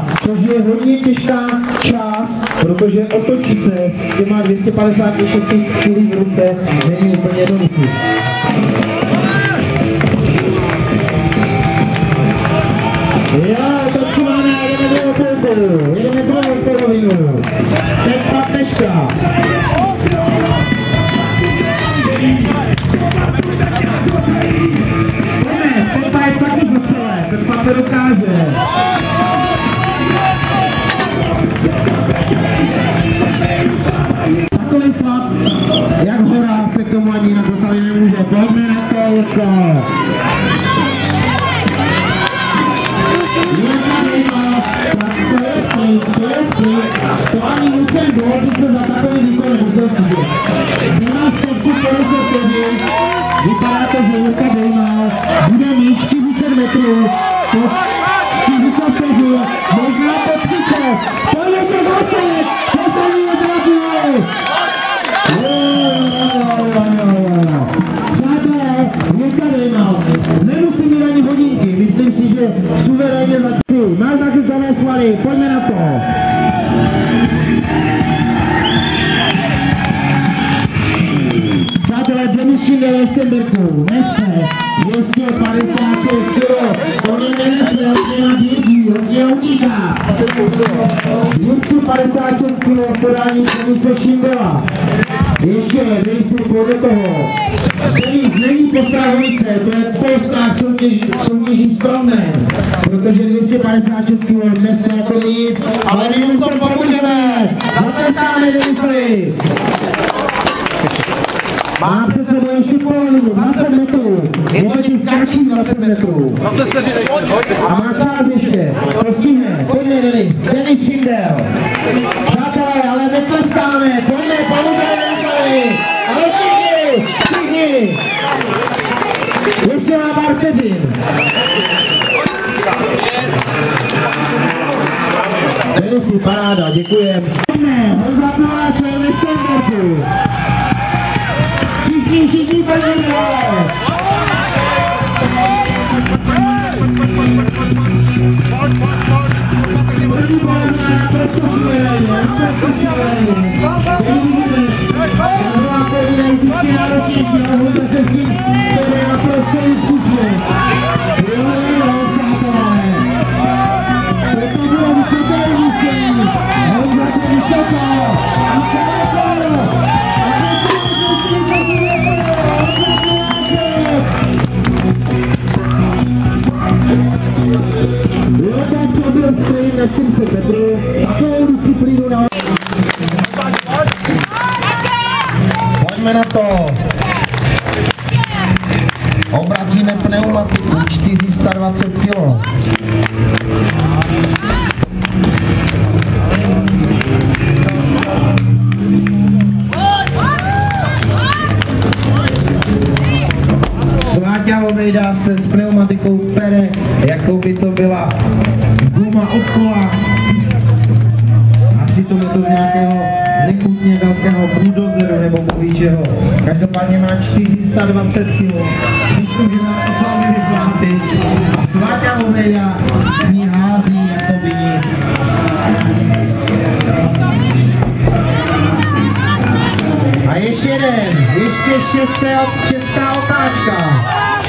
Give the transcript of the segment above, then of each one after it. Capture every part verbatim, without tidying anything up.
což je hodně těžká část, protože otočit se s těma dvě stě padesát šest kilogramů v ruce není úplně jednoduchý. Jo, točku máme, jdeme druhou půlku, jdeme druhou polovinu. Pepa Peška. Pojďme, Pepa je taky v celé, Pepa to dokáže. Takový chlap, jak hora, se k tomu ani jinak dostali nemůže. Pojďme na to, Jirko. To ani musím dohodit se za takový výkon nemusel sedět. dvanáct stopů padesát sedm, vypadá to, že Jirka Dejmal bude mít čtyřicet metrů, čtyřicet sedm, možná po třicet, to je se došet, poslední odrazu! Přátelé, Jirka Dejmal, nemusím mít ani hodinky, myslím si, že suverénně za tři. Mám zachycené svaly, pojďme na to! Přátelé, Denis Schindler ve Štenberku nese dvě stě padesát šest kilogramů, on je nenese, hodně nám běží, hodně utíká. dvě stě padesát šest kilogramů v podání Denise Schindlera. Ještě, Denis si půjde toho. Denis není postrahující, to je polská soutěží stromné, protože dvě stě padesát šest kilogramů nese jako nic, ale my mu to pomůžeme. Zatleskáme Denisli. Má před sebou ještě polovinu, dvacet metrů, je to tím kratší dvacet metrů. A má čas ještě, to stihne, pojďme Denis, Denis Schindler. Přátelé, ale netleskáme, pojďme, pomůžeme Denisovi, ale všichni, všichni. Ještě má pár vteřin. Denisi, paráda, děkujem. Pojďme, Honza Piláček ve Štenberku. Všichni, všichni pojďme. První pojďme, naprosto suverénně, naprosto suverénně. Každá povídá je vždycky náročnější, ale hodně se s tím, to je naprosto nepříčně. Jo, jo, přátelé. To bylo vysoké umístění. Honza to vysoko. A krásno. Jo, tak to byl sprint na čtyřicet metrů. Takovou disciplínu na... Pojďme na to. Obracíme pneumatiku, čtyři sta dvacet kilogramů. Sváťa Hovejda se s pneumatikou pere, jako by to byla guma od kola. A přitom je to z nějakého nechutně velkého bulldozeru nebo boví čeho. Každopádně má čtyři sta dvacet kilogramů. Myslím, že má oslavy vypláty. A Sváťa Hovejda s ní hází jako by nic. A ještě jeden, ještě šesté, šestá otáčka.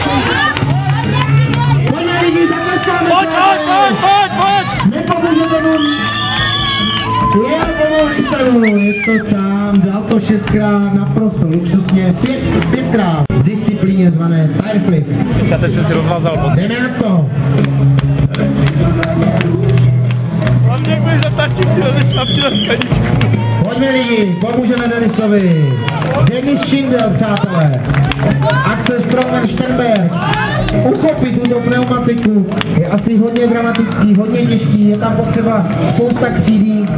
Pojďme lidi, zatleskáme se! Pojď, pojď, pojď, pojď! Nepomůžete mu! Je, pomohli jste mu, je to tam, dal to šestkrát, naprosto luxusně, pět, pětkrát. V disciplíně zvané tire flip. Já teď jsem si rozmazal. Jdeme na to! Hlavně jak budeš zatáčit si vezeš šlapky na skaničku. Pojďme lidi, pomůžeme Denisovi. Denis Schindler, přátelé. Akce Stronger Štenberk. Uchopit tuto pneumatiku je asi hodně dramatický, hodně těžký, je tam potřeba spousta křídí.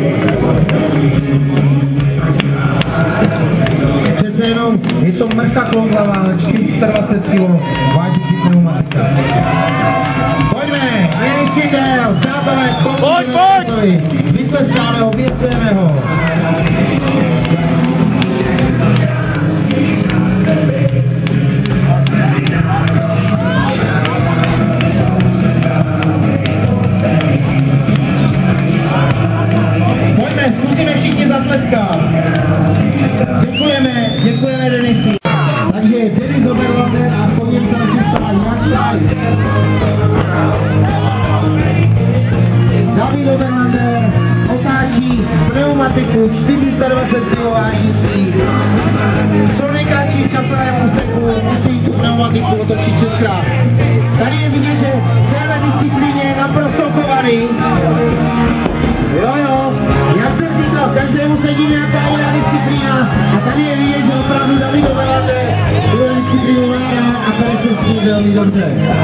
Přece jenom je to mrka klouzavá, čtyři sta dvacet kilogramů, váží si pneumatika. Pojďme, Denis Schindler, přátelé, pomůžeme Denisovi. Vytleskáme ho, věcujeme ho. Davido Belander otáčí pneumatiku čtyři sta dvacet kilogramů vážící. Co nejkratší v časovém úseku musí tu pneumatiku otočit šestkrát. Tady je vidět, že v téhle disciplíně je naprosto kovaný. Jo, jo, jak jsem říkal, každému sedí nějaká jiná disciplína a tady je vidět, že opravdu Davido Belander tuhle disciplínu má a tady se s ní velmi dobře.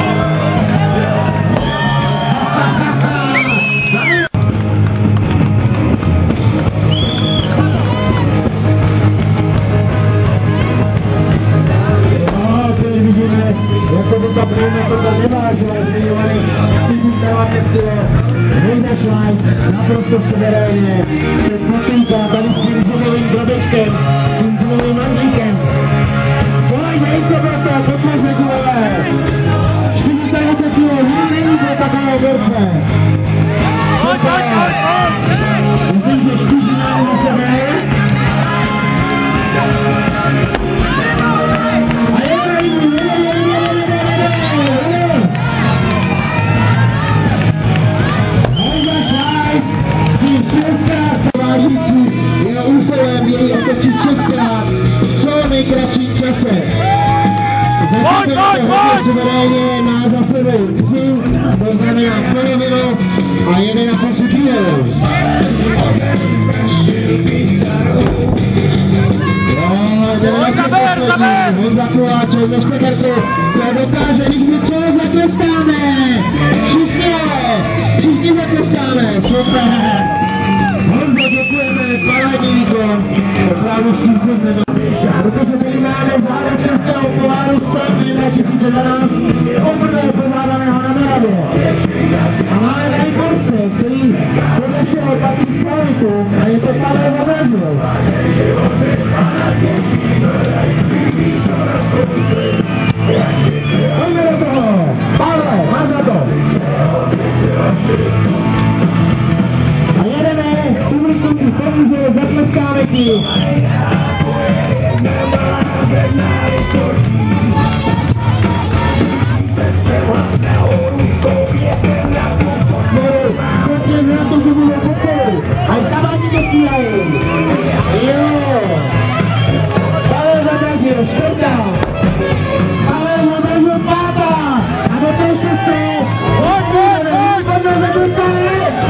Jako by to bylo, to to nevážilo, zmiňovaný čtyři sta dvacet kilogramů. Nejde Šlajs naprosto suverénně se potýká tady s tím gumovým drobečkem, s tím gumovým mazlíkem. Volaj nejce proto, posledně gulové. čtyři sta dvacet kilogramů, není to takové borce. Super. Myslím, že čtyři máme na sebe. Vážící jeho úkolem jej otočit šestkrát v co nejkratším čase. Zatím to hodně suverénně má za sebou tři, to znamená polovinu a jede na konci dílu. Honza Koláček ve štěkerku, to dokáže, když my co zatleskáme. Všichni, všichni zatleskáme, super. Honzo, děkujeme, parádní výkon, opravdu s tím se nedokáže. Protože my máme zároveň českého poháru Stolky dva tisíce dvanáct obrné pohádaného na Moravě. A máme tady borce, který podle všeho patří kvalitu a je to Pavel Zabrazil. Pojďme do toho, Pavle, máš za to. A jedeme, publikum ti pomůže, zatleskáme ti. Pojďme na to gumu do pokoru, a i kamáti to stíhají. Jo. Pavel Zabrazil, čtvrtá. Pavel Zabrazil, pátá. A do toho šesté. Pojďme, pojďme, zatleskáme.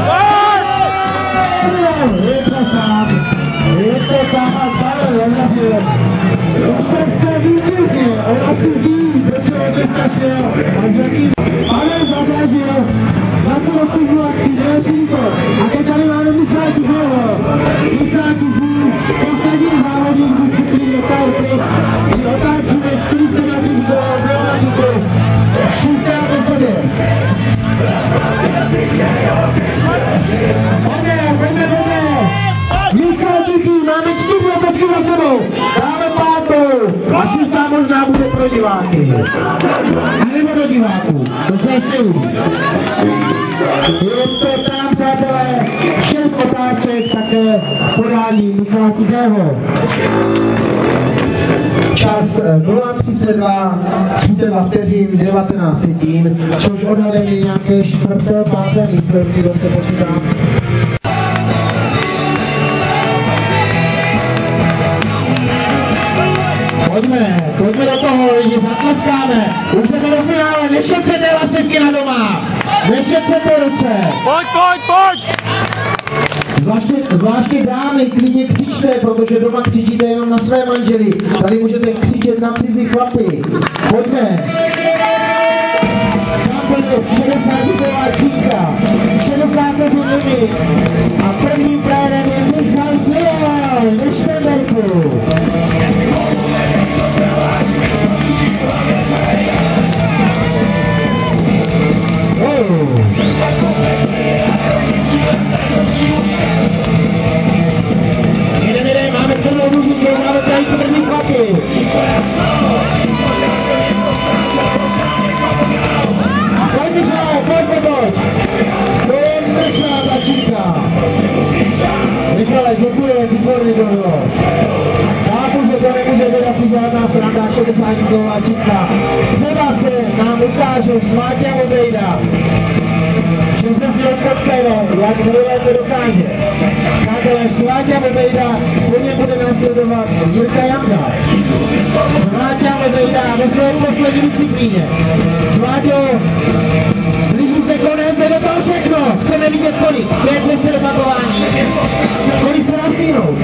Je to tam, je to tam a Pavel Zabrazil. Už tak se vítězně, on asi ví, proč ho dneska šel. A jaký Pavel Zabrazil na svou simulaci, další to. A teď tady máme Michal Tichého. Michal Tichý, poslední závodník v disciplíně Powertrick. My otáčíme čtyři sta dvacet kilogramů pneumatiku. Šestkrát do sobě. Pojďme, pojďme, pojďme. Michal Tichý, máme čtyři otočky za sebou. Dáme pátou. A šestá možná bude pro diváky. A nebo do diváků. To se ještě uvidí. Je to tam, přátelé, šest otáček také podání Michala Tichého. Čas nula třicet dva, třicet dva vteřin, devatenáct setin, což odhadem je nějaké čtvrté, páté místo, kdo se počítá. Pojďme, pojďme do toho, lidi, zatleskáme. Už jdeme do finále, nešetřete lasivky na doma. Nešetřete ruce. Pojď, pojď, pojď. Zvláště, zvláště dámy, klidně křičte, protože doma křičíte jenom na své manžely. Tady můžete křičet na cizí chlapy. Pojďme. šedesátiková čínka, šedesát minut. A prvním trérem je Michal Svěl ve Štenberku. Jedeme, jedeme, máme prvnou muziku, máme tady se první chlapy. Pojď Michal, pojď, pojď. To je Michal začínka. Michale, děkuji, výborný to bylo. Chápu, že to nemůže být asi žádná sranda, šedesátiková čínka. Třeba se nám ukáže Sváťa Obejda. Že se si odškodkejnou. jak se nejlépe dokáže. Přátelé, Sváťa Vobejda, po něm bude následovat Jirka Janda. Sváťa Vobejda ve své poslední disciplíně. Sváťo, blíží se konec, jde do toho všechno. Chceme vidět kolik, pět, deset opakování. Kolik se nás stihnou?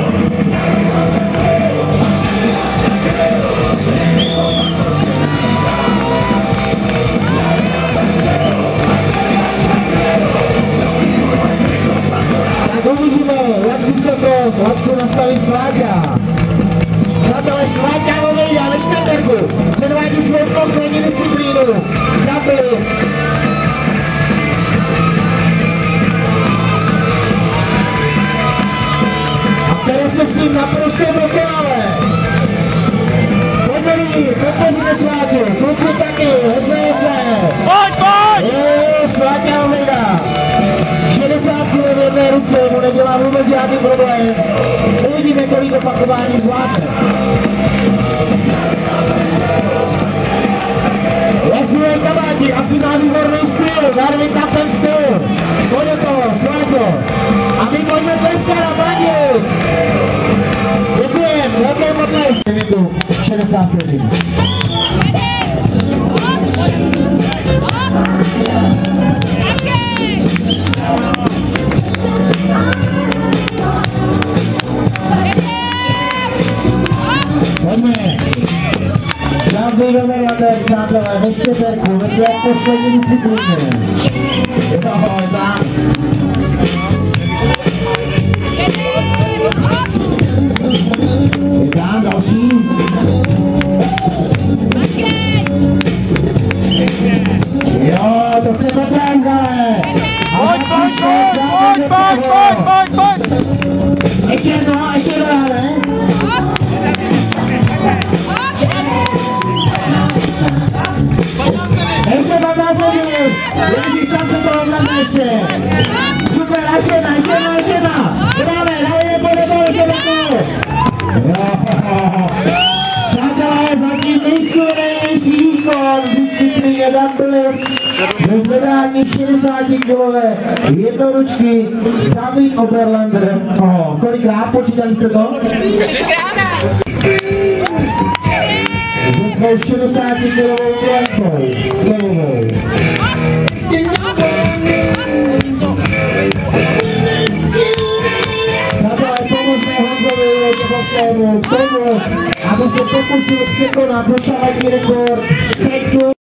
Uvidíme, jak vysoko hladku nastaví Sváťa. Přátelé, Sváťa Vobejda ve Štenberku předvádí svou poslední disciplínu. Double. A které se s tím naprosto dokonale. Pojďme, podpoříte Sváťu, kluci taky, hezle se. Pojď, pojď! Je, Sváťa Vobejda. šedesát kilo v jedné ruce, mu nedělá vůbec žádný problém. Uvidíme, kolik opakování zvládne. Jezduje Kabáti, asi má výborný styl, Darwin na ten styl. Pojď do toho, Sváťo. A my pojďme tleskat na Bandě. Děkujem, velké potlesk. Minutu šedesát pět. Pojďme. Žádný dovedete, přátelé, ve Štěberku, ve své poslední disciplíně. Jo, tak. Je tam další. Jo, to chce potřeba, ale. Pojď, pojď, pojď, pojď, pojď, pojď, pojď. Ještě jedno, ještě jedno, ale. Ještě patnáct hodin, ježíš, tam se to obrazí ještě. Super, ještě jedna, ještě jedna, ještě jedna. Dáme, dáme, pojde to, ještě to. Přátelé, zatím nejsou největší výkon v disciplíně Dumble. Ve zvedání šedesátkilové jednoručky David Oberlander. Oh, kolikrát počítali jste to? Se svou šedesátikilovou klenkou. Levovou. Přátelé, pomozme Honzovi Lečkovskému k tomu, aby se pokusil překonat dosavadní rekord sedm